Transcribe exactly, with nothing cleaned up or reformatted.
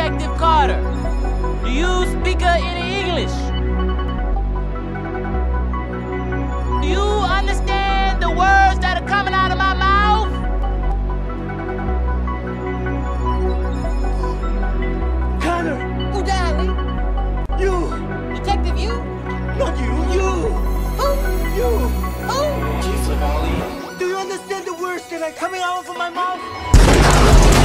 Detective Carter, do you speak uh, any English? Do you understand the words that are coming out of my mouth? Connor! Who died, You! Detective you? Not you! You! Who? You! Who? Chief Savali. Do you understand the words that are coming out of my mouth?